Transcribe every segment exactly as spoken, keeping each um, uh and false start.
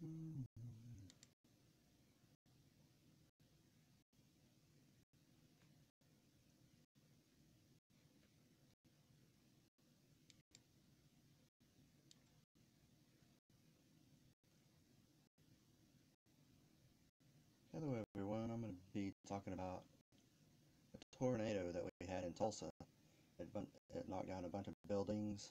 Hello everyone, I'm going to be talking about a tornado that we had in Tulsa. It, it knocked down a bunch of buildings,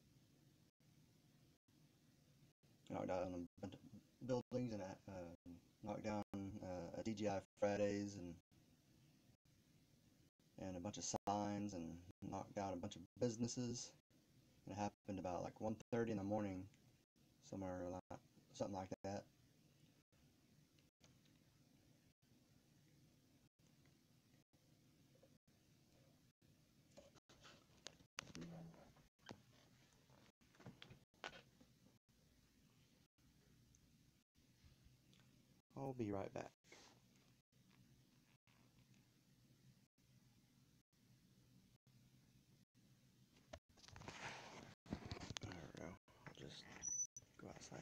knocked down a bunch of buildings and uh, knocked down uh, a D J I Fridays and and a bunch of signs and knocked down a bunch of businesses. And it happened about like one thirty in the morning, somewhere like, something like that. I'll be right back. There we go. I'll just go outside.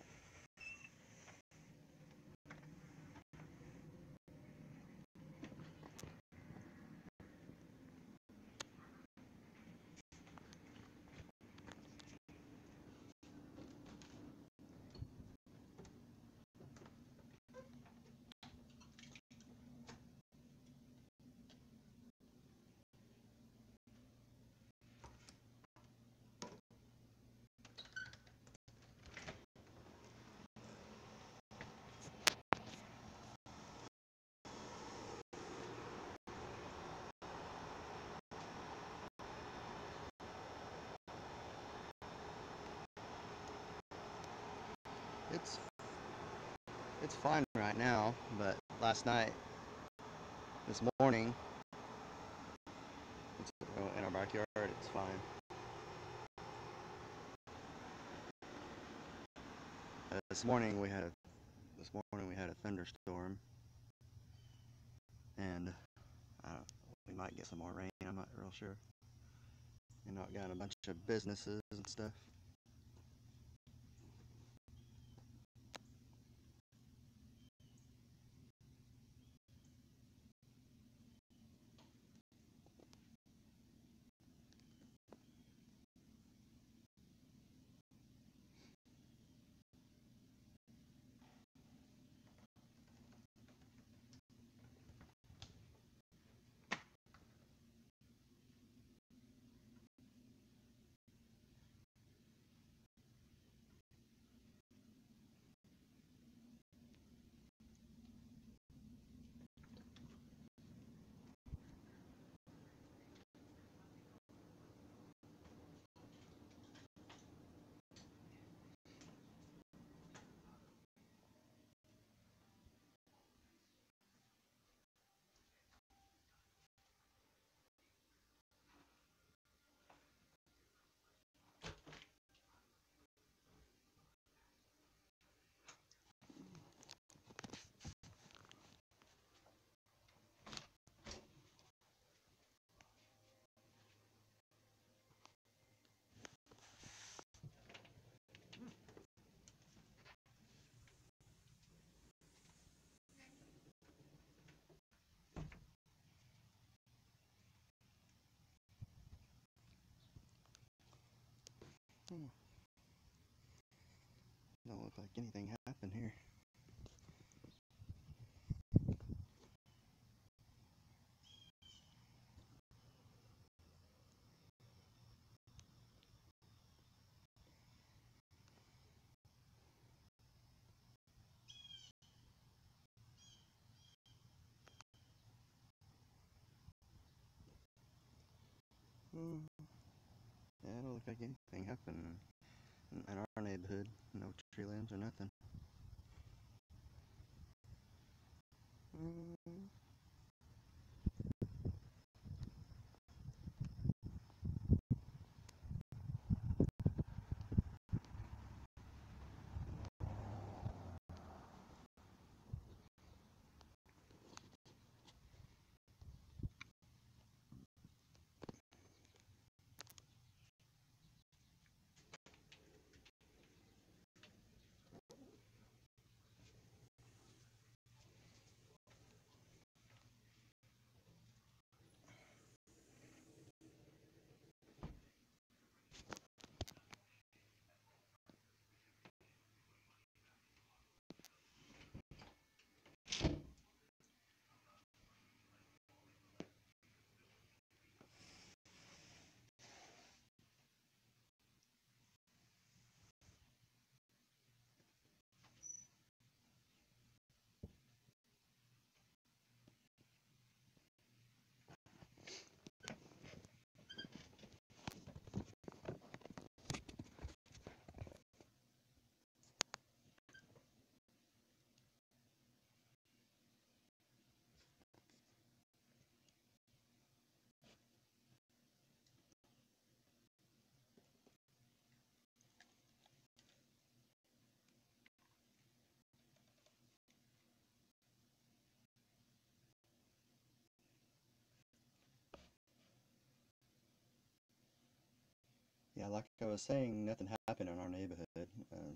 It's it's fine right now, but last night, this morning, it's in our backyard. It's fine. Uh, this morning we had a this morning we had a thunderstorm, and I don't, we might get some more rain. I'm not real sure. And knocked down a bunch of businesses and stuff. Hmm. Don't look like anything happened here. Hmm. Yeah, it don't look like anything happened in, in our neighborhood. No tree limbs or nothing. Mm. Yeah, like I was saying, nothing happened in our neighborhood. Uh,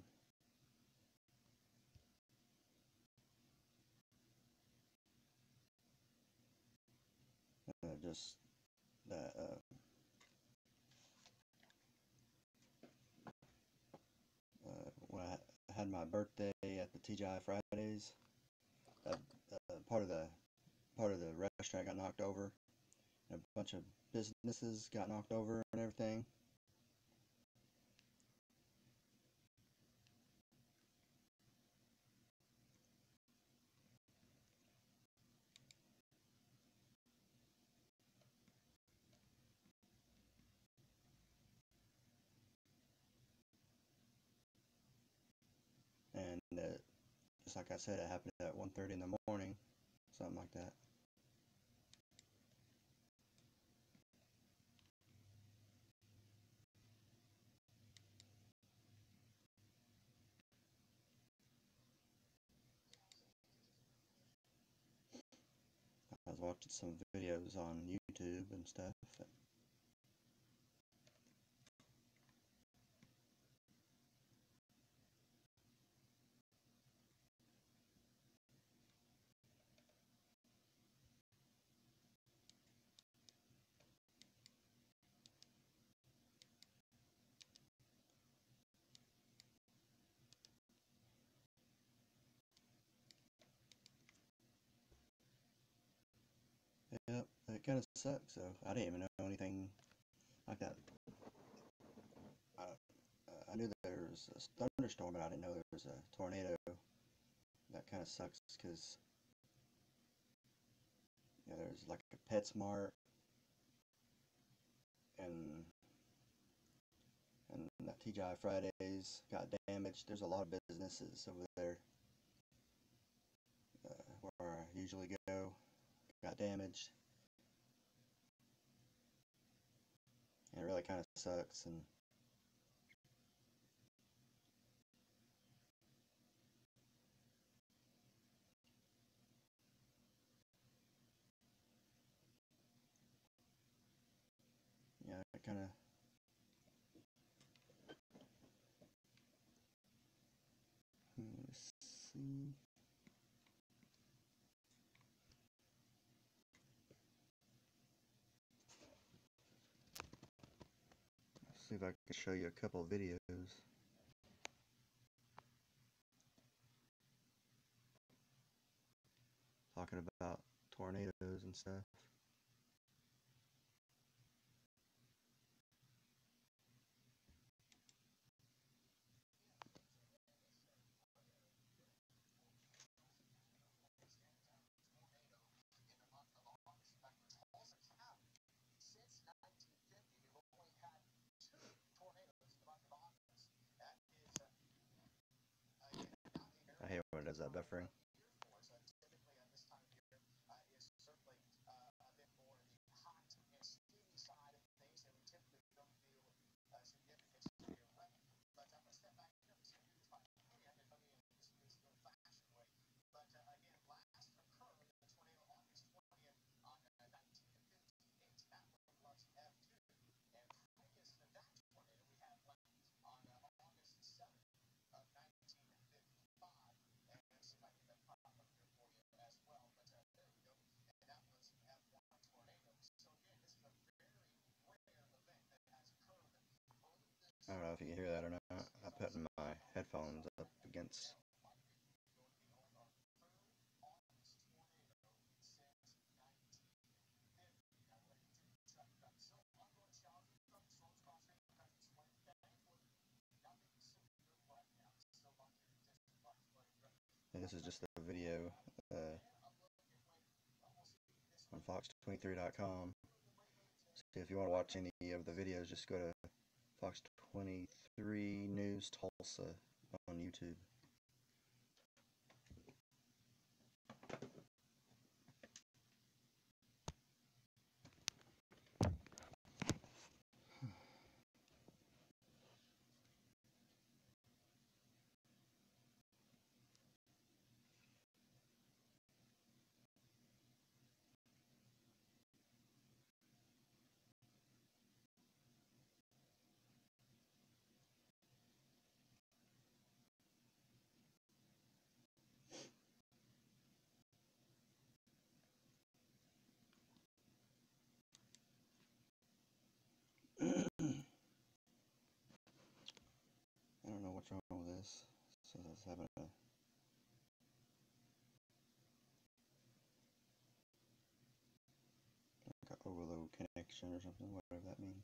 uh, just that uh, uh, when I had my birthday at the T G I Fridays, uh, uh, part of the part of the restaurant got knocked over, and a bunch of businesses got knocked over and everything. And uh, just like I said, it happened at one thirty in the morning, something like that. I was watching some videos on YouTube and stuff. Yep, it kind of sucks. So I didn't even know anything like that. I, uh, I knew there was a thunderstorm, but I didn't know there was a tornado. That kind of sucks because you know, there's like a PetSmart and and that T G I Fridays got damaged. There's a lot of businesses over there uh, where I usually go got damaged, and it really kind of sucks. And yeah, it kind of. Let's see. Let's see if I can show you a couple of videos talking about tornadoes and stuff. I hate when it does that buffering. I don't know if you can hear that or not. I'm putting my headphones up against. And this is just a video uh, on fox twenty-three dot com. So if you want to watch any of the videos, just go to Fox twenty-three News Tulsa on YouTube. this. So I was having a like a overload connection or something, whatever that means.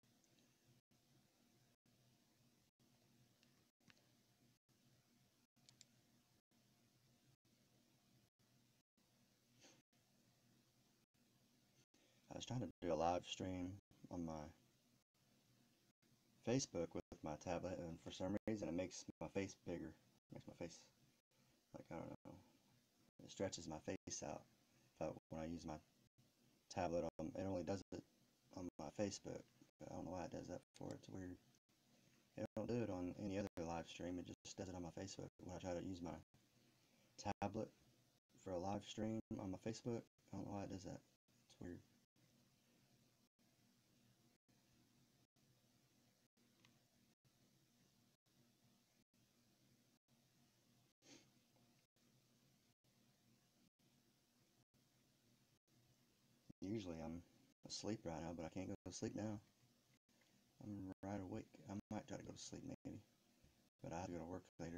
I was trying to do a live stream on my Facebook with my tablet, and for some reason it makes my face bigger. It makes my face, like, I don't know, it stretches my face out. But when I use my tablet, on, it only does it on my Facebook. But I don't know why it does that for it. It's weird. It don't do it on any other live stream. It just does it on my Facebook. When I try to use my tablet for a live stream on my Facebook, I don't know why it does that. It's weird. Usually I'm asleep right now, but I can't go to sleep now. I'm right awake. I might try to go to sleep maybe, but I have to go to work later.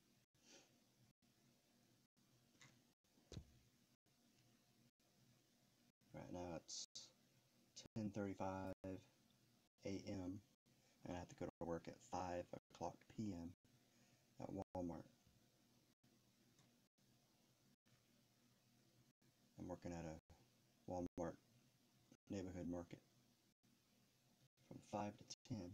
Right now it's ten thirty-five a m and I have to go to work at five o'clock p m at Walmart. I'm working at a Walmart neighborhood market from five to ten.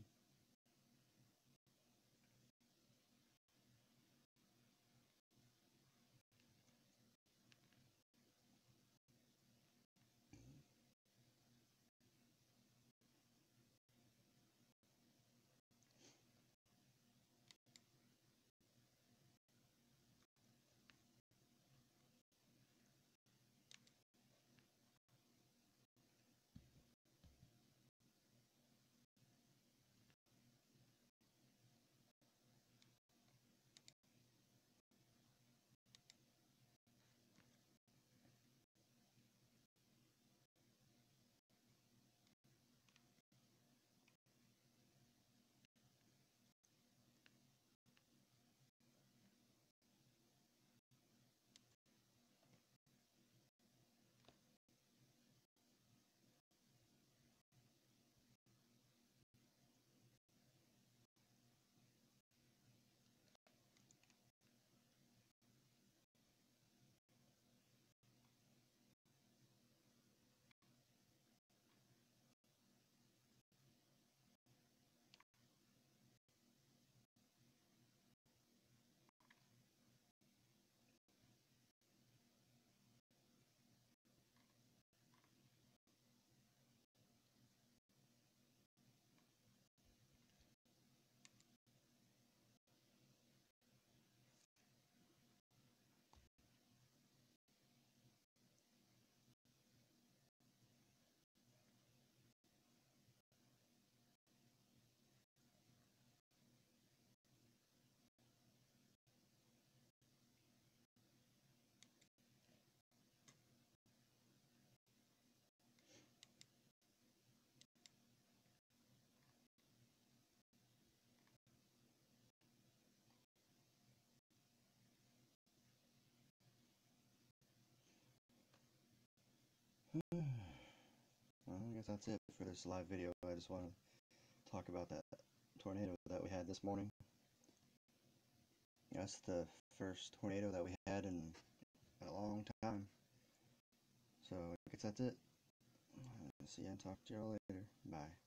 Well, I guess that's it for this live video. I just want to talk about that tornado that we had this morning. That's the first tornado that we had in a long time. So I guess that's it. See you and talk to y'all later. Bye.